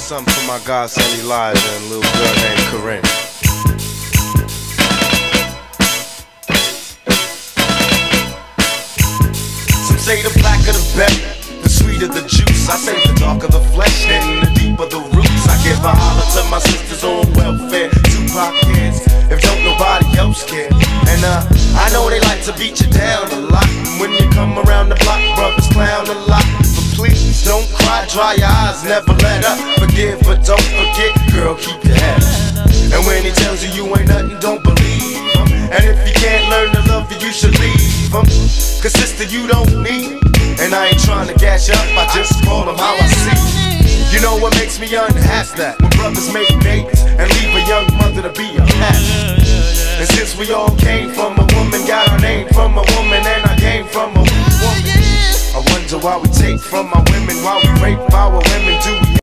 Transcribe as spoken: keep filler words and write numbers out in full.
something for my godson Elijah and a little girl named Corinne. Some say the blacker the better, the sweeter the juice. I say the darker the flesh and the deeper the roots. I give a holler to my sisters on welfare, Tupac kids, if don't nobody else care. And uh, I know they like to beat you down a lot. When you come around the block, brothers clown a lot. But please don't cry, dry your eyes, never let up. Forgive but don't forget, girl, keep your head up. And when he tells you you ain't nothing, don't believe him. And if you can't learn to love you, you should leave him. Cause sister, you don't need him. And I ain't trying to gas you up, I just call him how I see him. You know what makes me unhappy? That when brothers make babies and leave a young mother to be unhappy. And since we all came from a woman, got our name from a woman, and I came from a woman, I wonder why we take from our women, why we rape our women. Do we